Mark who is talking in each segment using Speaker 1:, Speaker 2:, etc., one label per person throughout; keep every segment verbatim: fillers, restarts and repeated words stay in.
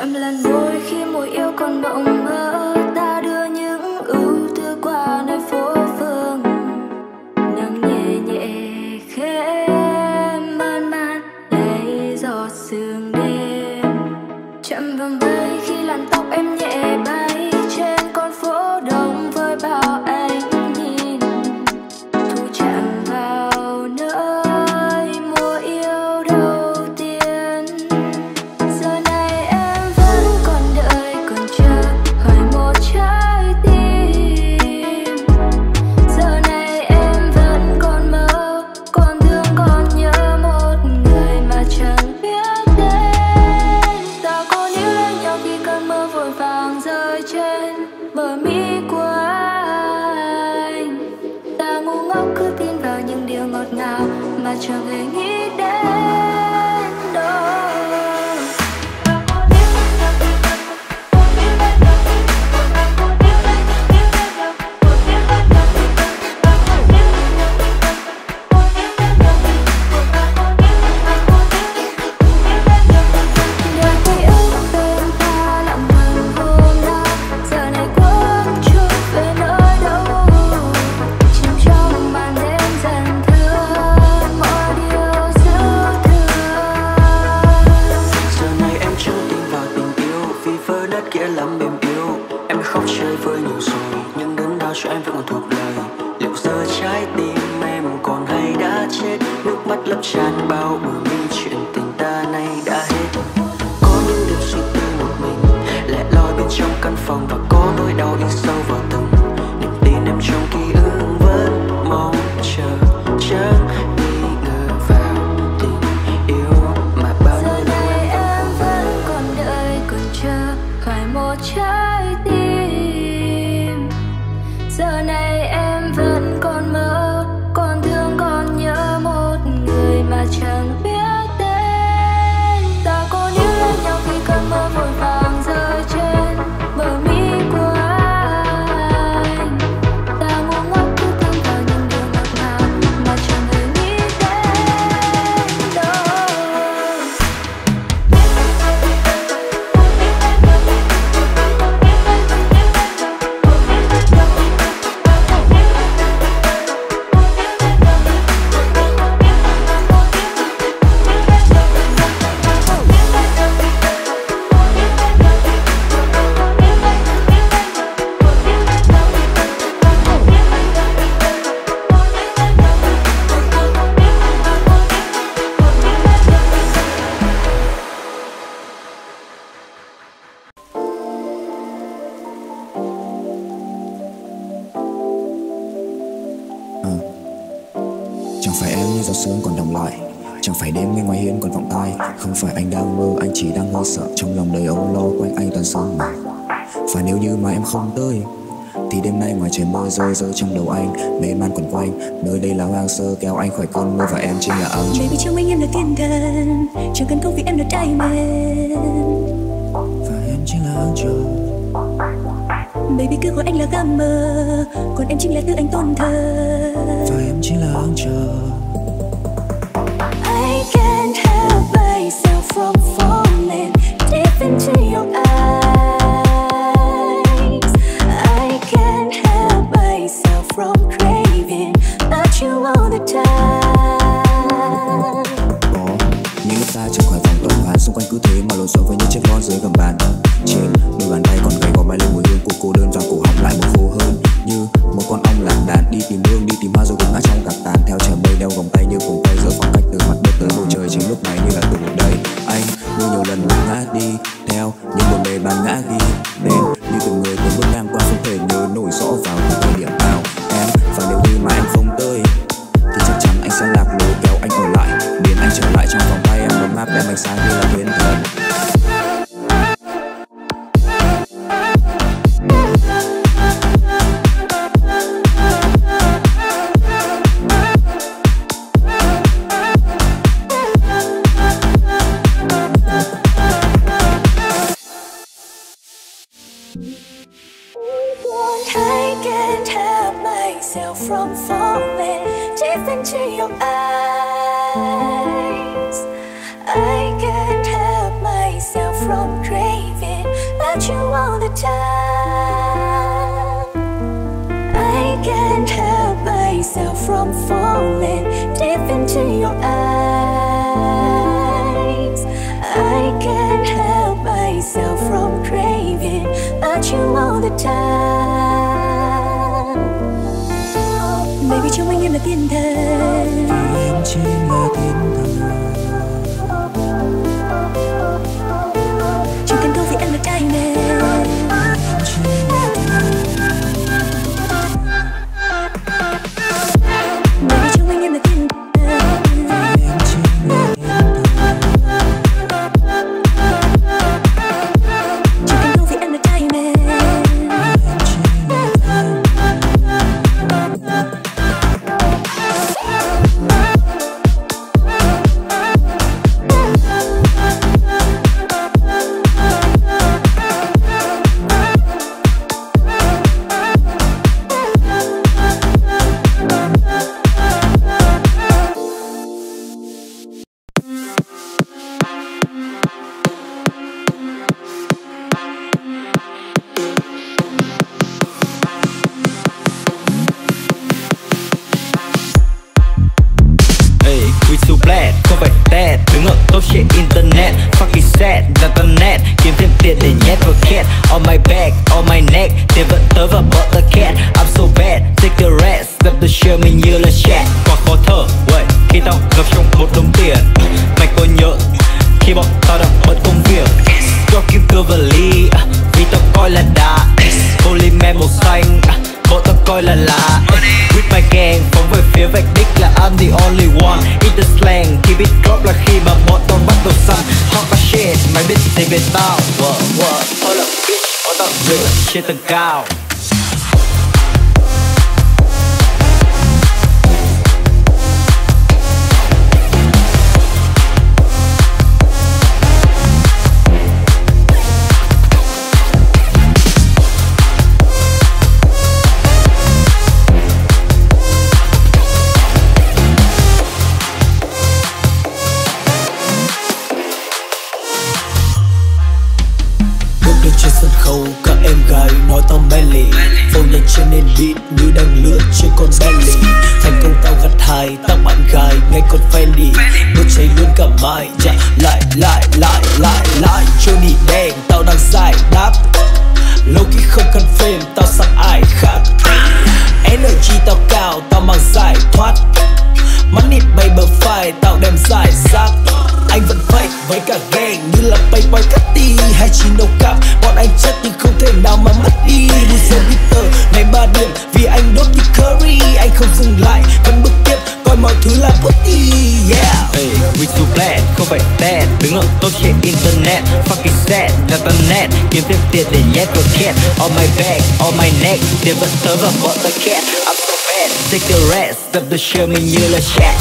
Speaker 1: chạm lần môi khi mùi yêu còn mộng mơ. Ta đưa những ưu tư qua nơi phố phường, nắng nhẹ nhẹ khẽ man man lấy giọt sương đêm. Chạm vòng vai khi làn tóc em nhẹ bay trên con phố đông với bao ánh nhìn. Thu chạm vào nơi mùa yêu đầu tiên. Giờ này em vẫn còn đợi còn chờ hỏi một trái tim. Giờ này em vẫn còn mơ còn thương còn nhớ một người mà chẳng biết tên. Ta có níu lấy nhau khi cơn mơ vội vàng rơi trên bờ mi của anh. Ta ngu ngốc cứ tin vào những điều ngọt ngào mà chẳng hề nghĩ đến đâu. Đời ký ức bên ta lặng thầm hôm nào, giờ này cuốn trôi về nơi đâu. Chìm trong màn đêm dần thương mọi điều dư thừa.
Speaker 2: Giờ này em chưa tin vào tình yêu vì vỡ nát nghĩa lắm mềm yếu. Em đã khóc chơi vơi nhiều rồi nhưng đớn đau cho em vẫn còn thuộc lời. Liệu giờ trái tim em còn hay đã chết? Nước mắt lấp tràn bao bờ mi, chuyện tình ta nay đã hết. Có những đêm suy tư một mình lẻ loi bên trong căn phòng, và có nỗi đau in sâu vào từng niềm tin em trong ký ức vẫn mong chờ. Chẳng nghi ngờ vào tình yêu mà bao
Speaker 1: Giờ
Speaker 2: nhiêu
Speaker 1: này em vẫn còn đợi còn chờ hỏi một trái tim. Giờ này em vẫn còn mơ còn thương còn nhớ một người mà chẳng biết tên. Ta có níu lấy nhau khi cơn mơ vội vàng rơi trên bờ mi của anh. Ta ngu ngốc cứ tin vào những điều ngọt ngào mà chẳng hề nghĩ đến đâu.
Speaker 3: Ờ. Chẳng phải em như giọt sương còn đọng lại, chẳng phải đêm nghe ngoài hiên còn vọng tai. Không phải anh đang mơ, anh chỉ đang hơi sợ. Trong lòng đầy âu lo quanh anh toàn sương mù. Và nếu như mà em không tới thì đêm nay ngoài trời mưa rơi rơi trong đầu anh. Mê man quẩn quanh, nơi đây là hoang sơ, kéo anh khỏi cơn mưa và em chính là áng.
Speaker 4: Baby trong anh em là thiên thần, chẳng cần câu vì em là diamond.
Speaker 3: Và em chính là áng trời.
Speaker 4: Baby cứ gọi anh là gamer, còn em chính là thứ anh tôn thờ.
Speaker 3: Và em chính là áng trời.
Speaker 4: I can't help myself from falling deep into your eyes. I can't help myself from craving about you all the time.
Speaker 3: Có những lúc ta chẳng khỏi vòng tuần hoàn, xung quanh cứ thế mà lộn xộn với những chiếc lon dưới gầm bàn. Trên đôi bàn tay còn gầy gò bay lên mùi hương của cô đơn, và cổ họng lại một khô hơn. Như một con ong lạc đàn đi tìm hương, đi tìm hoa rồi gục ngã trong gạt tàn. Theo trời mây đeo vòng tay như cùng tay giữa khoảng cách từ mặt đất tới bầu trời. Chính lúc này như là từ một đời anh như nhiều lần ngã đi theo những bồn bề bàn ngã ghi tên như từng người từng bước ngang qua, không thể nhớ nổi rõ vào từng thời điểm nào em. Và nếu như mà em không tới thì chắc chắn anh sẽ lạc lối kéo anh ở lại, biến anh trở lại trong vòng tay em, ấm áp đem anh sang như là thiên thần.
Speaker 4: I can't help myself from falling deep into your eyes. I can't help myself from craving at you all the time. I can't help myself from falling deep into your eyes. I can't help myself from craving at you all the time. Baby trong anh em là thiên thần,
Speaker 3: vì em chỉ là thiên thần.
Speaker 4: chỉ cần câu vì em là diamond. Baby trong anh em là thiên thần,
Speaker 3: Em chỉ là thiên thần.
Speaker 4: chỉ cần câu vì em là diamond.
Speaker 3: Em chỉ là thiên
Speaker 5: không phải test, đứng ở top trên internet. Fucking sad, data net, kiếm thêm tiền để nhét vào cat. On my back, on my neck, tiền vẫn tới và bỏ the cat. I'm so bad, take a rest, step to show mình như là chat. Quá khó thở, wait, khi tao gặp trong một đống tiền. Mày có nhớ khi bọn tao đang bận công việc. Cho kim cương và ly, vì tao coi là đá. Holy man màu xanh, bọn tao coi là lá. With my gang, phóng về phía vạch đích là I'm the only one. In the slang, khi beat drop là khi mà bọn tao bắt đầu xăm. Hot as shit, mày biết gì về tao. What, what, hold up bitch, bọn tao lửa trên tầng cao.
Speaker 6: Trên sân khấu các em gái nói tao manly, phô nhanh trên nền beat như đang lướt trên con belly. Thành công tao gặt hái tao bạn gái ngay con Fendi, đốt cháy luôn cả mai. Dạ lại lại lại lại lại journey đen tao đang giải đáp. Lâu khi không cần fame tao sang ai khác. Energy tao cao tao mang giải thoát. Money bay bờ phai tao đem giải rác. Anh vẫn fight với cả gang như là Playboy Cutty hay Chino Cap. Bọn anh chất nhưng không thể nào mà mất đi. Bây giờ Peter ngày ba điểm vì anh đốt như Curry. Anh không dừng lại vẫn bước tiếp coi mọi thứ là booty. Yeah.
Speaker 5: Hey, we too bad, không phải test, đứng ở top trên internet. Fucking sad, data net, kiếm thêm tiền để nhét vào cat. On my back, on my neck, tiền vẫn tới và bỏ the cat. I'm so bad, take a rest, step to show mình như là chat.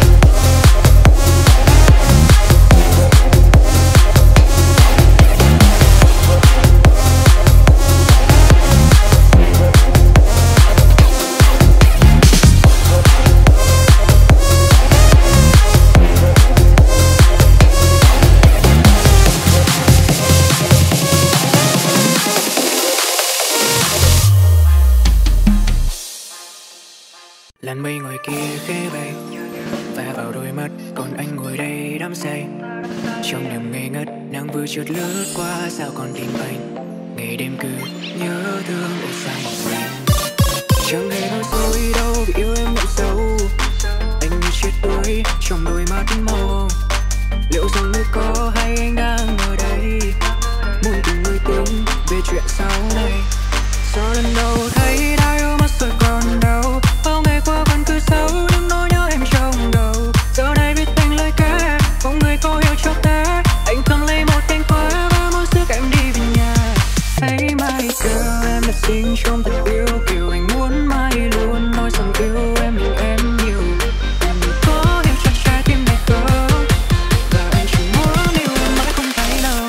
Speaker 2: Làn mây ngoài kia khẽ bay và vào đôi mắt, còn anh ngồi đây đắm say. Trong niềm ngây ngất, nắng vừa chợt lướt qua, sao còn tìm anh. Ngày đêm cứ nhớ thương ôi sao một mình. Chẳng hề nói dối đâu vì yêu em nặng sâu. Anh như chết đuối trong đôi mắt màu. Liệu rằng nơi có hay anh đang ở đây, muốn tìm người tin về chuyện sau này. Sao lần đầu thấy đã yêu mất rồi còn đâu. Bao ngày qua vẫn cứ sâu những nỗi nhớ em trong đầu. Giờ này biết thành lời ca, không người có hiểu cho ta. Anh cầm lấy một cánh hoa và muốn sức em đi về nhà. Hãy mai girl, em đã sinh trong thật yêu kiểu anh muốn mãi luôn nói rằng yêu em nhiều em nhiều. Em đừng có hiểu cho trái tim này không, và anh chỉ muốn yêu em mãi không thấy đâu.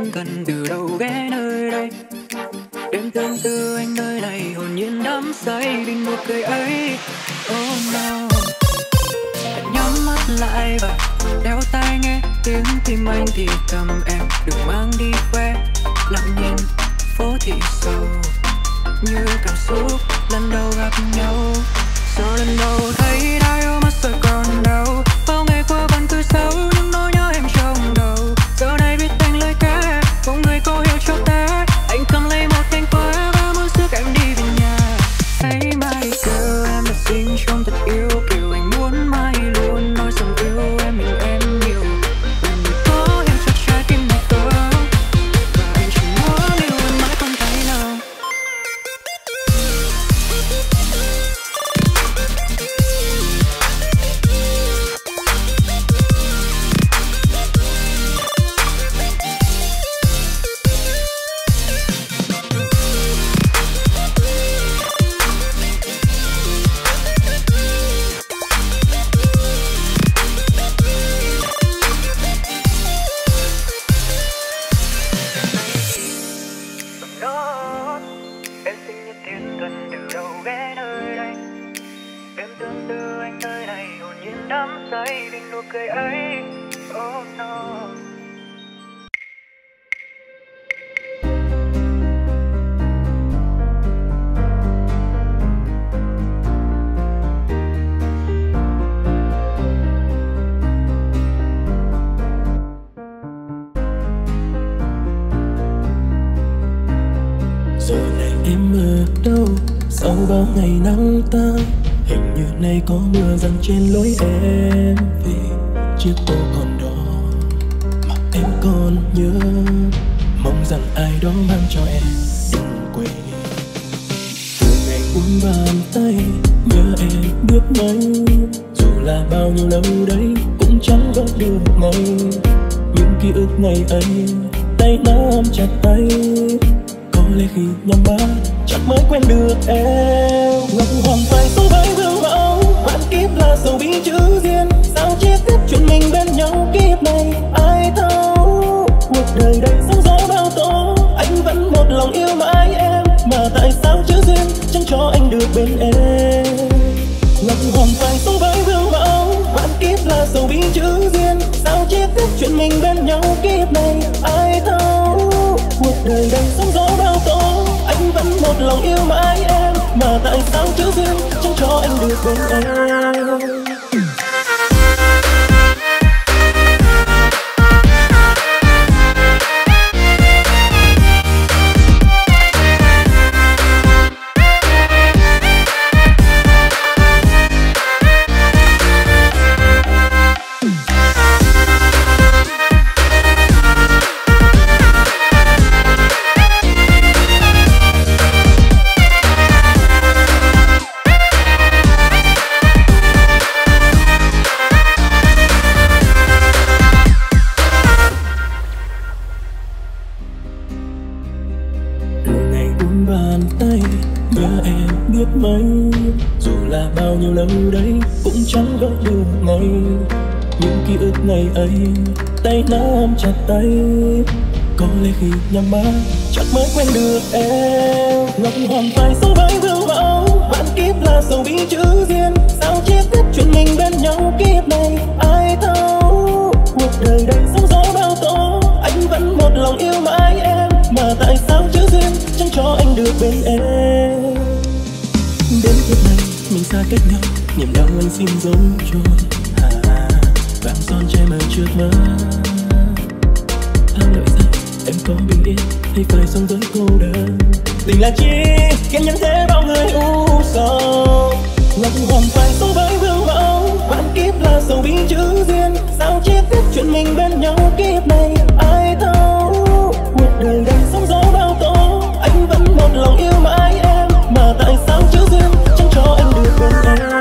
Speaker 2: em cần từ đâu ghé nơi đây. Đêm tương tư anh nơi này hồn nhiên đắm say vì nụ cười ấy. Oh no. Hãy nhắm mắt lại và đeo tai nghe tiếng tim anh thì thầm em đừng mang đi khoe. Lặng nhìn phố thị sâu như cảm xúc lần đầu gặp nhau. Sao lần đầu thấy đã yêu mất rồi còn đâu. Bao ngày qua vẫn cứ sâu những nỗi nhớ em trong đầu. Giờ này biết thành lời ca không người có hiểu cho ta. Anh cầm lấy một cành hoa và muốn rước em đi về nhà. Hãy mai giờ em đã sinh trong thật yêu kiểu anh muốn mai luôn nói rằng yêu em mình em nhiều. Em mới có em cho trái tim này cơ và anh chỉ muốn yêu em mãi không thấy nào. Em xinh như thiên thần từ đâu ghé nơi đây. Em tương tư anh nơi này hồn nhiên đắm say vì nụ cười ấy. Oh no.
Speaker 6: Giờ này em ở đâu sau bao ngày nắng tan. Hình như nay có mưa dần trên lối em về. Chiếc tô còn đó mà em còn nhớ. Mong rằng ai đó mang cho em đừng quên. Từ ngày uốn bàn tay nhớ em biết mấy. Dù là bao nhiêu lâu đấy cũng chẳng gọi được ngày. Những ký ức ngày ấy tay nắm chặt tay. Có lẽ khi nhắm mắt chắc mới quen được em. Ngọc hoàng phải sống với vương mẫu. Vạn kiếp là sầu bi chữ duyên. Sao chia tiếp chuyện mình bên nhau kiếp này ai thấu. Cuộc đời đầy sóng gió bao tố. Anh vẫn một lòng yêu mãi em. Mà tại sao chữ duyên chẳng cho anh được bên em. Ngọc hoàng phải sống với vương mẫu. Vạn kiếp là sầu bi chữ duyên. Sao chia tiếp chuyện mình bên nhau kiếp này ai thấu. Cuộc đời đầy sóng gió bao tố. Anh vẫn một lòng yêu mãi em. Mà tại sao chữ duyên chẳng cho anh được bên em. Mấy dù là bao nhiêu lâu đấy cũng chẳng gọi được ngày. Những ký ức ngày ấy tay nắm chặt tay. Có lẽ khi nhắm mắt chắc mới quen được em. Ngọc hoàng phải sống với vương mẫu. Vạn kiếp là sầu bi chữ duyên. Sao chia tiếp chuyện mình bên nhau kiếp này ai thấu. Cuộc đời đầy sóng gió bao tố. Anh vẫn một lòng yêu mãi em. Mà tại sao chữ duyên chẳng cho anh được bên em. Đến kiếp này mình xa cách nhau. Niềm đau anh xin giấu trôi. À, vàng son che mờ trước mắt. Thang lợi danh em có bình yên hay phải sống với cô đơn. Tình là chi khiến nhân thế bao người u sầu. Ngọc hoàng phải sống với vương mẫu. Vạn kiếp là sầu bi chữ duyên. Sao chia tiếp chuyện mình bên nhau kiếp này ai thấu. Cuộc đời đầy sóng gió bao tố. Anh vẫn một lòng yêu mãi em. Mà tại sao chữ duyên chẳng cho anh được bên em.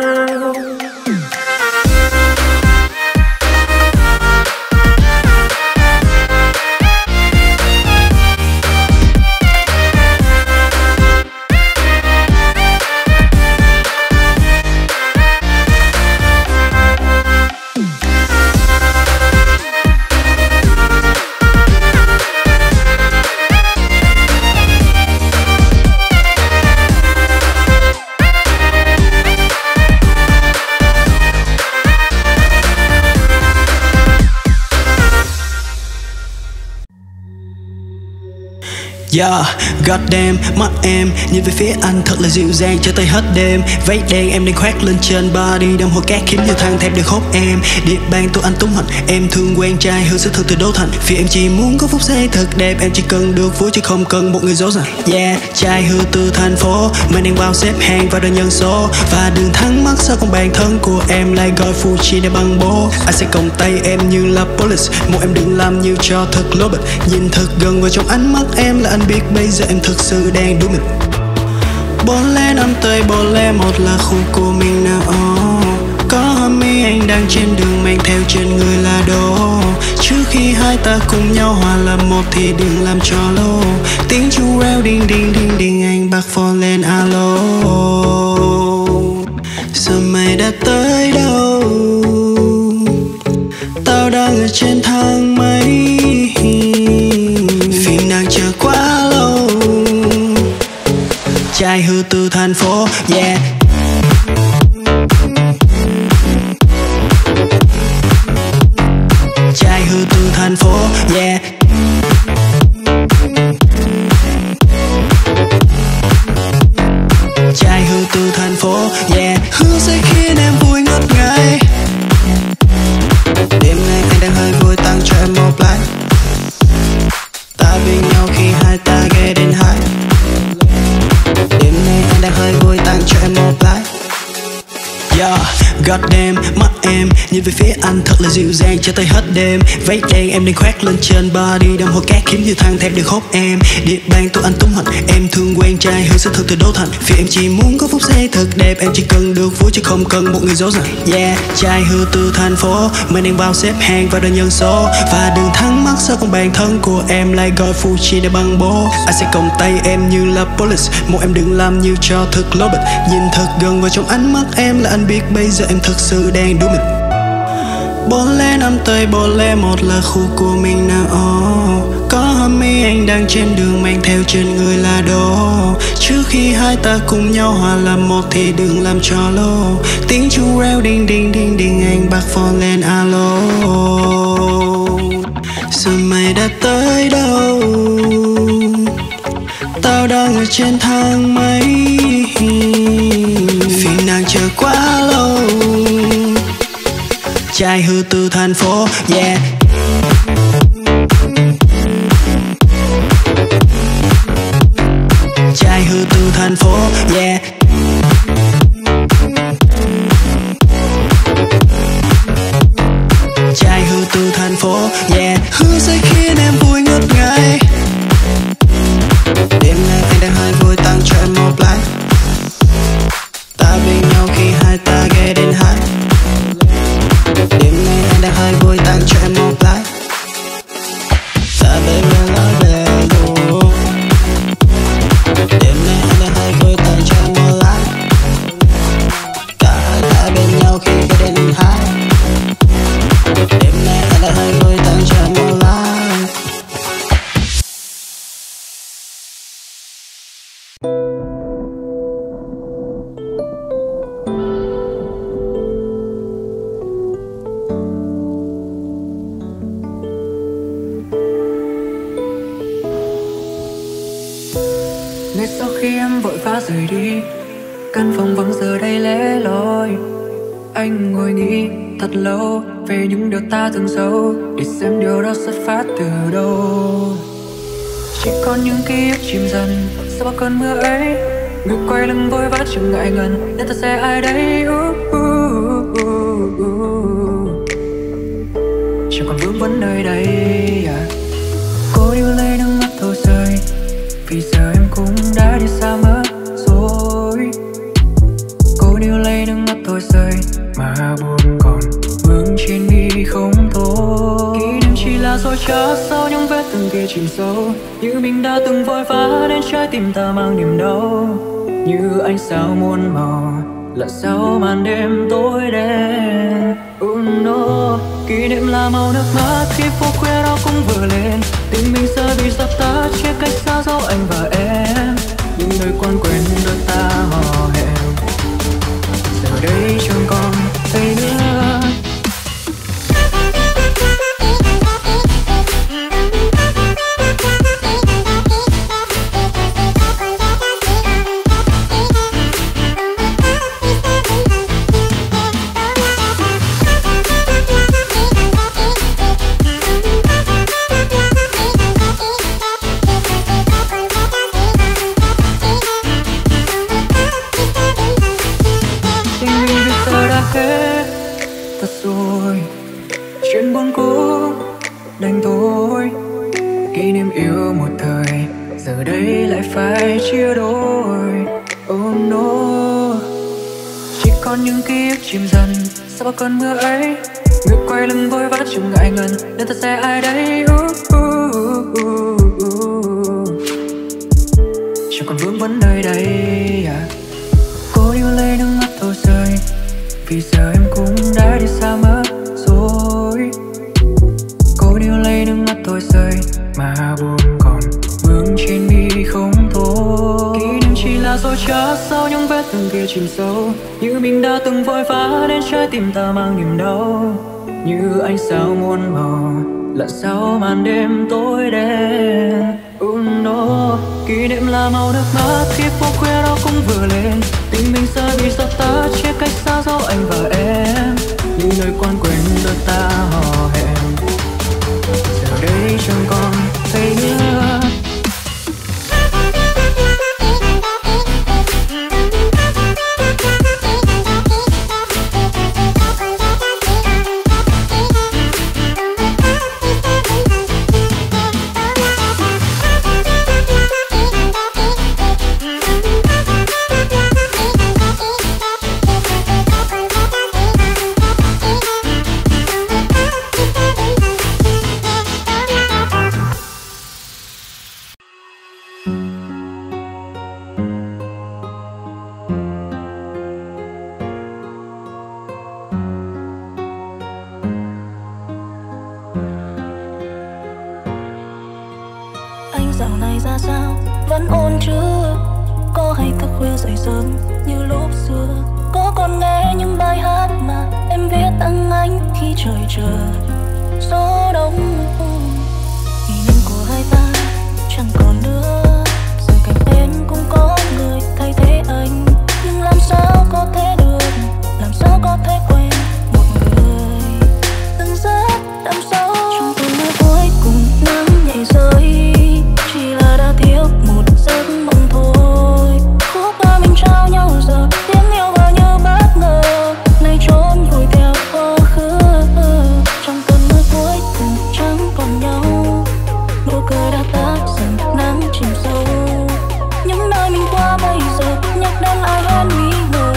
Speaker 6: Yeah, goddamn, mắt em nhìn về phía anh thật là dịu dàng cho tới hết đêm. Váy đen em đang khoác lên trên body, đâm hồ cát khiến như thang thép được hốt em. Địa bàn tôi anh túng hạnh, em thương quen trai hư sẽ thực từ đô thành. Vì em chỉ muốn có phút giây thật đẹp, em chỉ cần được vui chứ không cần một người dỗ dành. Yeah, trai hư từ thành phố, mình đang bao xếp hàng và đợi nhân số. Và đừng thắc mắc sao con bạn thân của em lại gọi Fuji để bằng bố. Anh sẽ còng tay em như là police, một em đừng làm như cho thật lố bịch. Nhìn thật gần vào trong ánh mắt em là anh biết bây giờ em thực sự đang đuối mình. Bốn lẻ năm tới bốn lẻ một là khu của mình nào. oh. Có homie anh đang trên đường mang theo trên người là đồ. Trước khi hai ta cùng nhau hòa làm một thì đừng làm cho lô. Tiếng chuông reo đinh đinh đinh đinh, anh bắt phone lên alo. Giờ mày đã tới đâu? Tao đang ở trên thang máy, vì nàng chờ quá lâu. Trai hư từ thành phố, yeah. Trai hư từ thành phố, yeah. Trai hư từ thành phố, yeah. Hứa sẽ khiến em vui ngất ngây. Đêm nay anh đang hơi vui, tăng cho em một like. Ta bên nhau khi hai ta ghé đến hai. Đêm nay anh đang hơi vui, tăng cho em một like. Yeah, goddamn, mắt em nhìn về phía anh thật là dịu dàng cho tới hết đêm. Váy đen em đang khoác lên trên body, đâm hồ cát khiến như thang thép được hốt em. Địa bàn tôi anh túng hạnh, em thương quen trai hư sẽ thực từ đô thành. Vì em chỉ muốn có phút giây thật đẹp, em chỉ cần được vui chứ không cần một người dỗ dành. Yeah, trai hư từ thành phố, mình đang bao xếp hàng và đợi nhân số. Và đừng thắc mắc sao con bạn thân của em lại gọi Fuji để bằng bố. Anh sẽ còng tay em như là police, một em đừng làm như cho thật lố bịch. Nhìn thật gần vào trong ánh mắt em là anh biết bây giờ em thực sự đang đuối mình. Bốn lẻ năm tới bốn lẻ một là khu của mình nào. oh. Có homie anh đang trên đường mang theo trên người là đồ. Trước khi hai ta cùng nhau hòa làm một thì đừng làm cho lô. Tiếng chuông reo đinh đinh đinh đinh, anh bắt phone lên alo. Giờ mày đã tới đâu? Tao đang ở trên thang máy, vì nàng chờ quá lâu. Trai hư từ thành phố, yeah. Trai hư từ thành phố, yeah. Trai hư từ thành phố, yeah. Hứa sẽ khiến em vui ngất ngây. Đêm nay anh đang hơi vui, tăng cho em một like. Ta bên nhau khi hai ta ghé đến hai. Đêm nay anh đang hơi vui, tăng cho em một like. Ta bên nhau nói về luôn. Đêm nay anh đang hơi vui, tăng cho em một like. Cả hai ta bên nhau khi ghé đến hai. Đêm nay anh đang hơi vui, tăng cho em một like.
Speaker 7: Ngay sau khi em vội vã rời đi, căn phòng vắng giờ đây lẻ loi. Anh ngồi nghĩ thật lâu về những điều ta từng giấu, để xem điều đó xuất phát từ đâu. Chỉ còn những ký ức chìm dần sau bao cơn mưa ấy. Người quay lưng vội vã chẳng ngại ngần, nên ta sẽ ai đấy. uh, uh, uh, uh. Chẳng còn vướng vấn nơi đây. yeah. Cô yêu lấy nước mắt thôi rơi, vì giờ em cũng đã đi xa mất rồi. Cô níu lấy nước mắt thôi rơi, mà buồn còn vương trên mi không thôi. Kỷ niệm chỉ là dối trá sau những vết thương kia chìm sâu, như mình đã từng vội vã đến trái tim ta mang niềm đau. Như ánh sao muôn màu là sau màn đêm tối đen. Oh no, kỷ niệm là màu nước mắt khi phố khuya đó cũng vừa lên. Tình mình giờ bị dập tắt, chia cách xa dấu anh và em. Những nơi quan quên đôi ta hò hẹn, giờ đây chẳng còn thấy nữa. yêu một thời, giờ đây lại phải chia đôi. Oh no, chỉ còn những ký ức chìm dần sau bao cơn mưa ấy. Người quay lưng vội vã chẳng ngại ngần, nên ta sẽ ai đấy. uh, uh, uh, uh, uh. Chẳng còn vướng vấn nơi đây à. Cô yêu lấy nước mắt thôi rơi, vì giờ em cũng đã đi xa mất rồi. Cô yêu lấy nước mắt thôi rơi, mà buồn còn vương trên mi không thôi. Kỷ niệm chỉ là dối trá sau những vết thương kia chìm sâu, như mình đã từng vội vã đến trái tim ta mang niềm đau. Như ánh sao muôn màu lặn sau màn đêm tối đen. Oh no, kỷ niệm là màu nước mắt khi phố khuya đó cũng vừa lên. Tình mình sẽ bị gió ta chia cách xa dấu anh và em, như nơi quan quên đôi ta hò hẹn. Giờ đây chẳng còn thấy nữa.
Speaker 4: Dạo này ra sao, vẫn ổn chưa? Có hay thức khuya dậy sớm như lúc xưa? Có còn nghe những bài hát mà em viết tặng anh khi trời chờ gió đông? Kỷ niệm của hai ta chẳng còn nữa, rồi cạnh em cũng có người thay thế anh. Nhưng làm sao có thể được, làm sao có thể quen một người từng rất đậm sâu. Trong cơn mưa cuối cùng nắng nhẹ rơi, chỉ là đã thiếu một giấc mộng thôi. Khúc ca mình trao nhau giờ, tiếng yêu vào như bất ngờ, nay trốn vùi theo quá khứ. Trong cơn mưa cuối cùng chẳng còn nhau, nụ cười đã tắt dần, nắng chìm sâu. Những nơi mình qua bây giờ nhắc đến ai hơn nghi ngờ.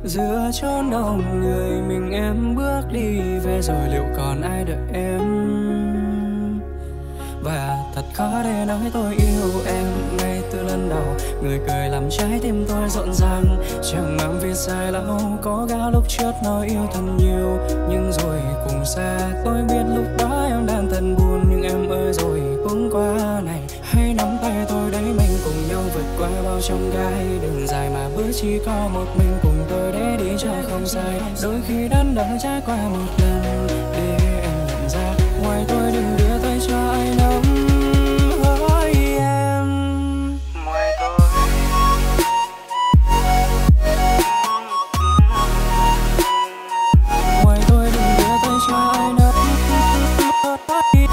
Speaker 7: Giữa chốn đông người mình em bước đi về rồi liệu còn ai đợi em. Và thật khó để nói tôi yêu em ngay từ lần đầu. Người cười làm trái tim tôi rộn ràng, chẳng mang viết dài lâu. Có gã lúc trước nói yêu thật nhiều, nhưng rồi cùng xa. Tôi biết lúc đó em đang thật buồn, nhưng em ơi rồi cũng qua này. Hãy nắm tay tôi đấy, mình cùng nhau vượt qua bao chông gai. Đường dài mà bước chỉ có một mình cùng tôi để đi cho không sai. Đôi khi đắn đo trải qua một lần để em nhận ra ngoài tôi đừng đưa tay cho ai nắm hỡi em. Ngoài tôi ngoài tôi đừng đưa tay cho ai nắm hỡi em.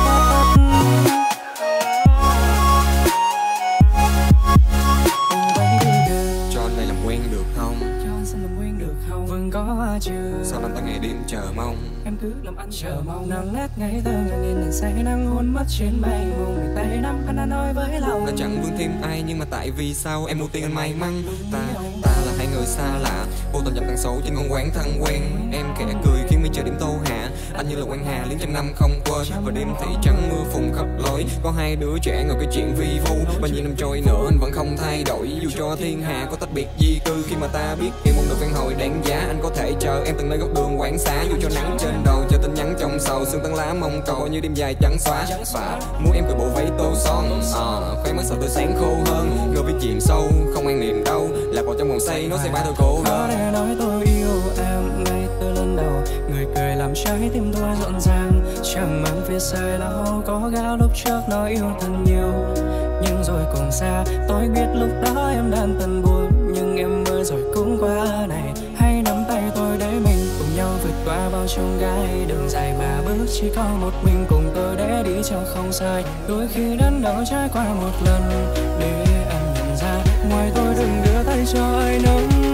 Speaker 3: Cho này làm quen được không?
Speaker 7: Cho xin làm quen được không? Vẫn có chưa?
Speaker 3: Sao năm ta ngày đêm chờ mong?
Speaker 7: Em cứ làm anh chờ mong. Nắng ngát ngày thơ ngàn nghìn lần say nắng hôn mất trên mây mù. Người tay nắm anh đã nói với lòng
Speaker 3: Ta chẳng vương thêm ai, nhưng mà tại vì sao em ưu tiên anh may mắn. Ta, ta là hai người xa lạ, vô tình dặm càng xấu trên con quán thân quen. Em khẽ cười khiến mình chờ đêm tô hạ. Anh như là quan hà liếm trăm năm không quên. Và đêm thì trắng mưa phùn khắp lối. Có hai đứa trẻ ngồi cái chuyện vi vu. Bao nhiêu năm trôi nữa anh vẫn không thay đổi. Dù cho thiên hà có tách biệt di cư. Khi mà ta biết yêu một được phản hồi đáng giá, anh có thể chờ em từng nơi góc đường quán xá. Dù cho nắng trên đầu cho tin nhắn trong sầu, sương tán lá mong cầu như đêm dài trắng xóa. Và muốn em cởi bộ váy tô son, à, khóe mắt sợ tôi sáng khô hơn. Ngờ biết chìm sâu không an niềm đâu, lạc vào trong vòng say nó sẽ ba thôi cô
Speaker 7: đơn. Có thể nói tôi yêu em ngay từ lần đầu. Người cười làm trái tim tôi rộn ràng, chẳng mang phía sai lâu. Có gã lúc trước nói yêu thật nhiều, nhưng rồi cùng xa. Tôi biết lúc đó em đang tần buồn, nhưng em ơi rồi cũng qua này. Hãy nắm tay tôi để mình cùng nhau vượt qua bao chông gai. Đường dài mà bước chỉ có một mình cùng tôi để đi cho không sai. Đôi khi đắn đo trải qua một lần để em nhận ra ngoài tôi đừng đưa tay cho ai nắm